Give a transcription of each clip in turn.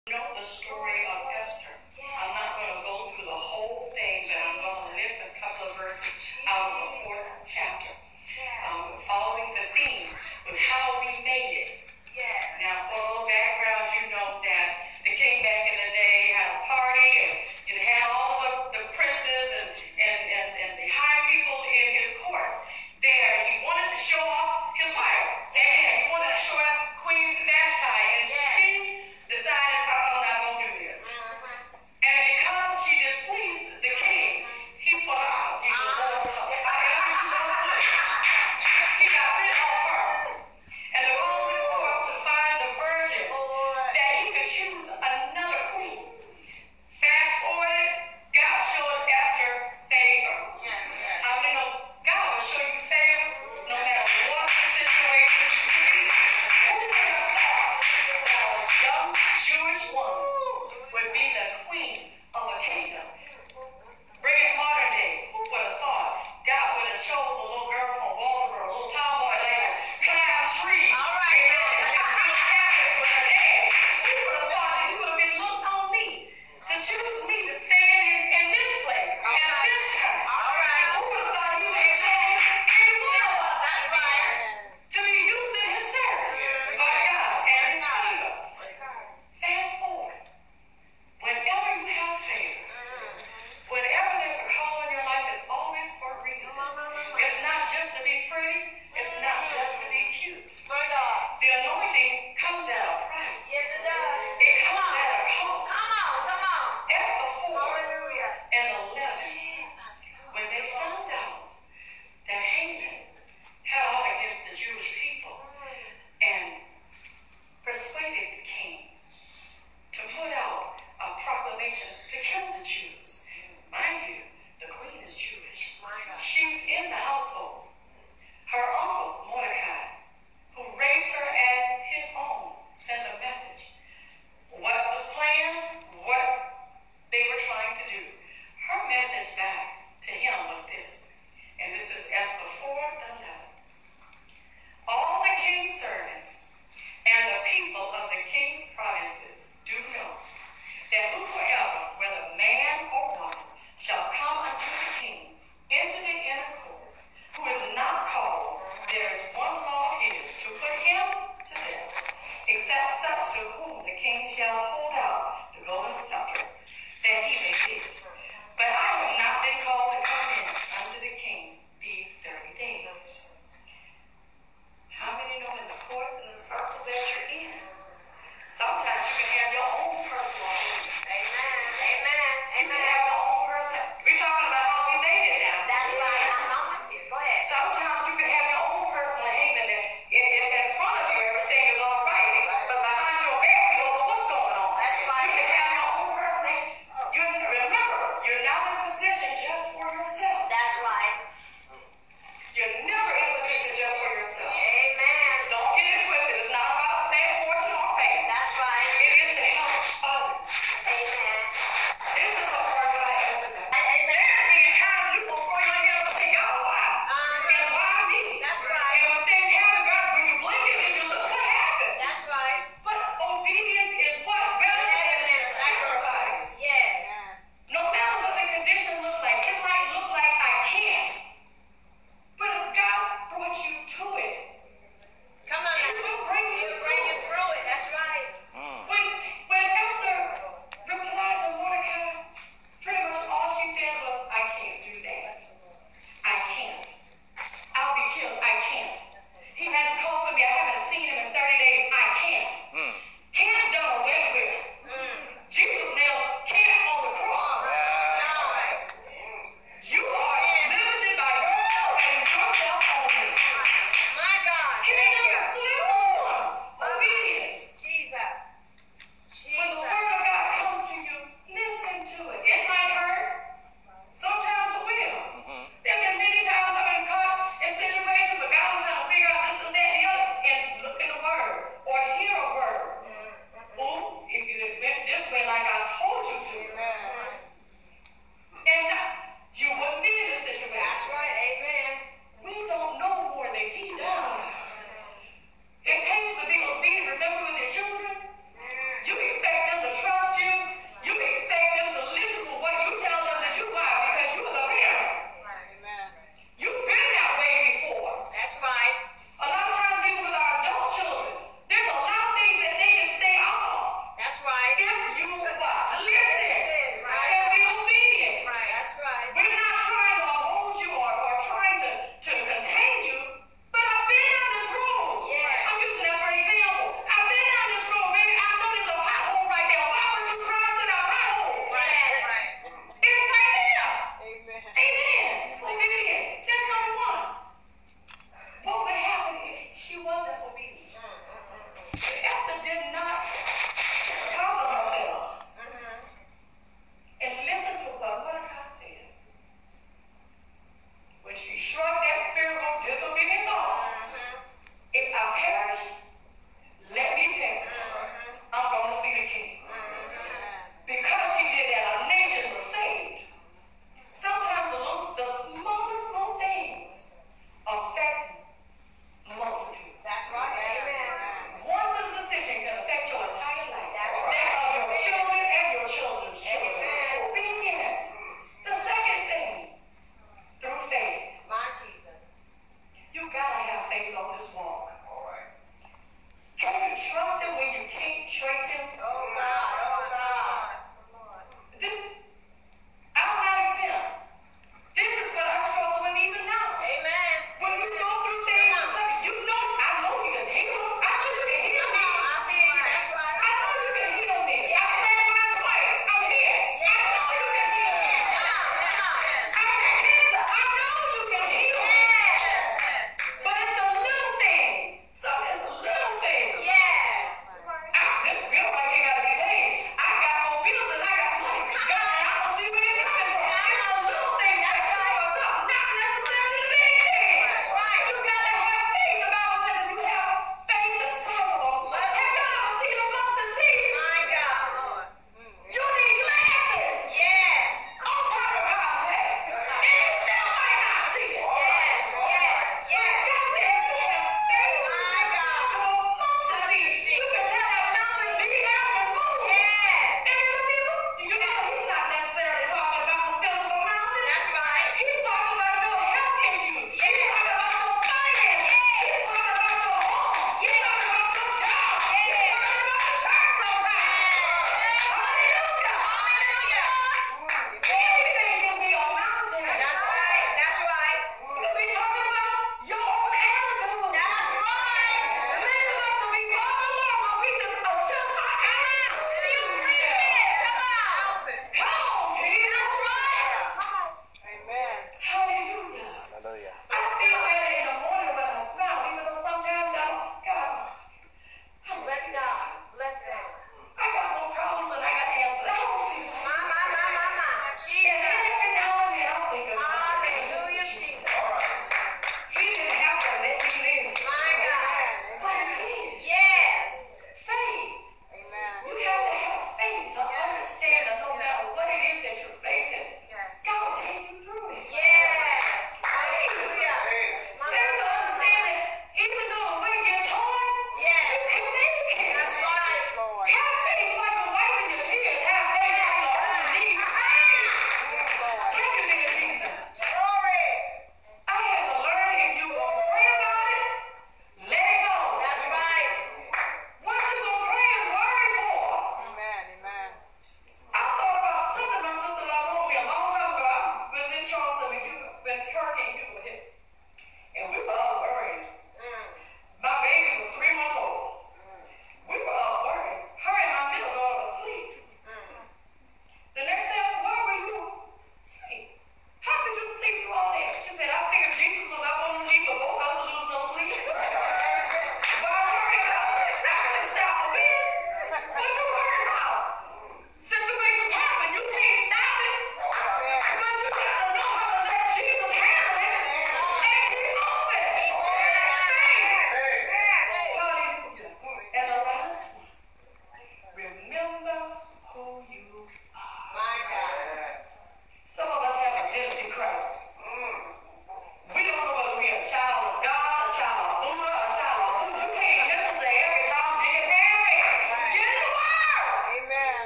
Know the story of Esther. I'm not going to go through the whole thing, but I'm going to lift a couple of verses out of the fourth chapter, following the theme with how we made it. Now, for a little background, you know that the king back in the day had a party, and you had all the princes and the high people in his courts there. He wanted to show off his wife, and he wanted to show off Queen Vashti, and she decided, I'm not going to do this. And because she displeased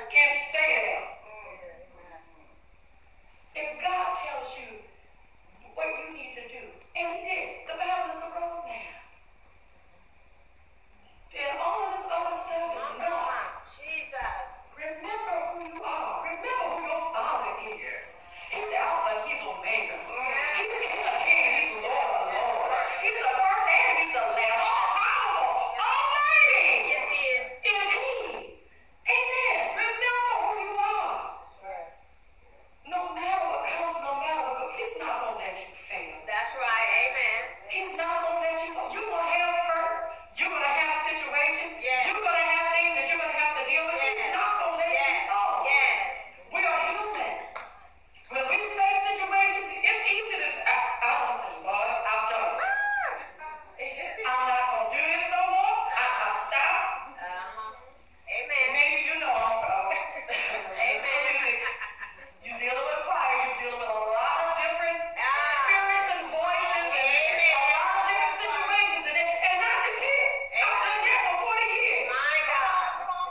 and stay there. If God tells you what you need to do, and He did, the battle is the road now. Then all of this other stuff is not. Jesus. Remember who you are. Remember who your Father is. He's Alpha and He's Omega. He's King of Kings. He's Lord of Lords. He's the first and He's the last. All powerful, almighty. Yes, He is. Is He. Amen. Remember who you are. Yes. No matter what comes, no matter what, He's not going to let you fail. That's right. Amen. He's not going to let you go. You're going to have hurts. You're going to have situations. Yes. You're going to have things that you're going to have to deal with. Yes. He's not going to let you Yes. go. Yes. We are human. When we face situations, it's easy to, Lord, I've done it. I'm not going to do this no more. I stop. Amen. Maybe you know I'm Amen. You're dealing with fire. You're dealing with a lot of different spirits and voices and a lot of different situations. And not just here. I've done that for 40 years. My God.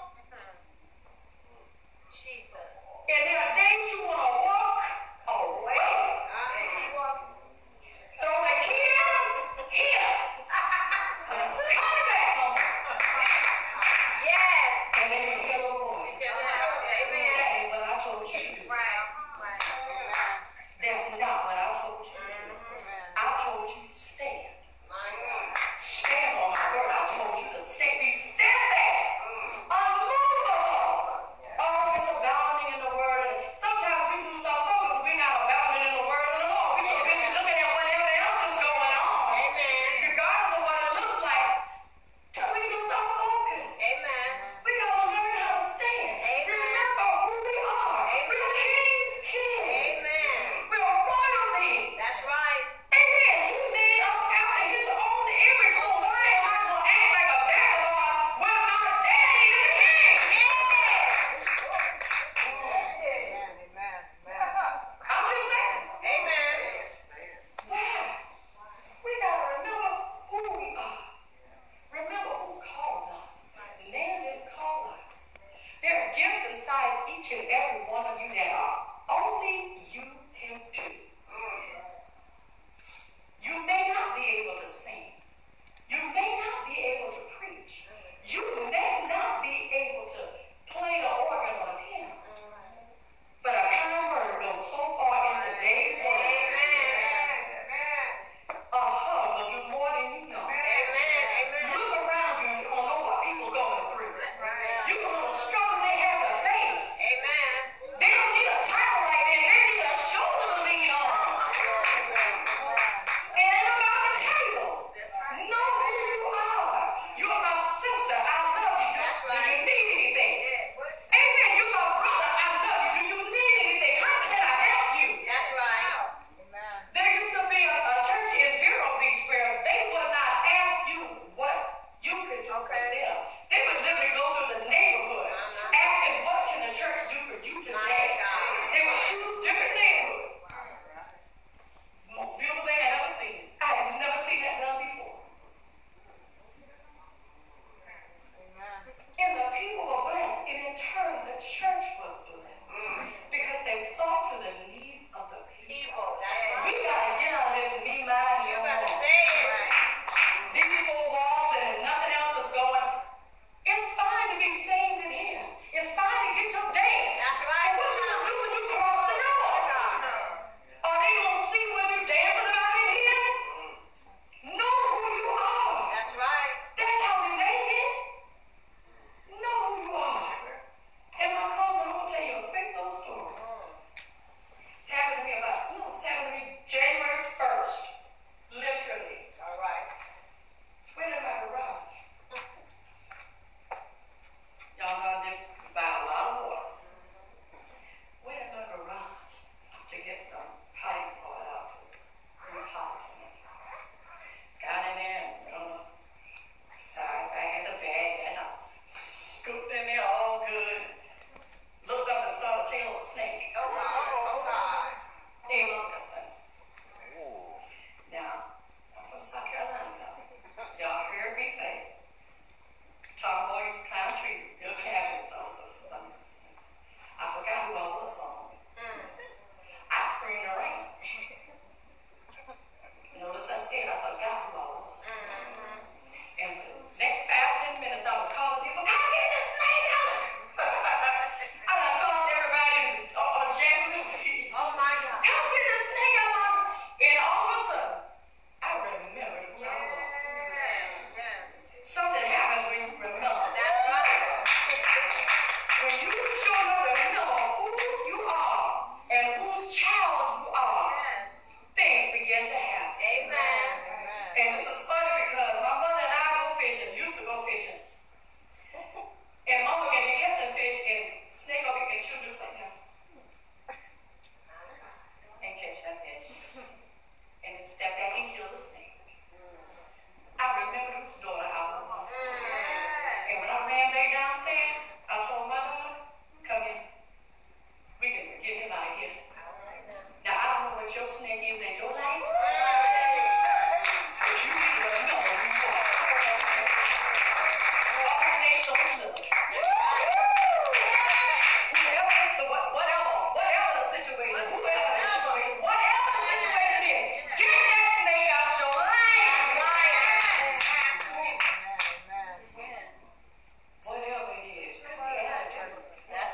Jesus. And there are days you want to walk away. And He was. Throw the key out here. Come back home. Yes. And then you hear the voice. Tell the truth. Amen. That ain't what I told you to do. Right. That's not what I told you to do. I told you to stand. My God. Stand on my word. I told you to stay. Be steadfast. Unmovable. Always abounding in the word. And sometimes we lose our focus and we're not abounding in the word of the Lord. We're so busy looking at whatever else is going on. Amen. Regardless of what it looks like. Till we lose our focus. Amen. We gotta learn how to stand. Amen. Remember who we are. Amen. We're kings, kings. Amen. We're royalty. That's right. Amen. He made us after His own image. So why am I gonna act like a vagabond when my daddy is a king? I'm just saying. Amen. Wow. We gotta remember who we are. Remember who called us. Man didn't call us. There are gifts inside each and every one of you that are only you can do. You may not be able to sing. You may not be able to preach. You may not be able to play the organ or the piano. But a kind word goes so far in today's world. A hug will do more than you know. Look around you, you don't know what people going through. You don't know the struggles they have to face. They don't need a title like that. They need a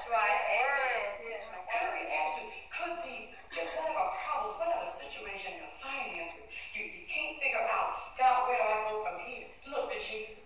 That's right. Amen. Every attitude could be just whatever problems, whatever situation, your finances. You can't figure out, God, where do I go from here? Look to Jesus.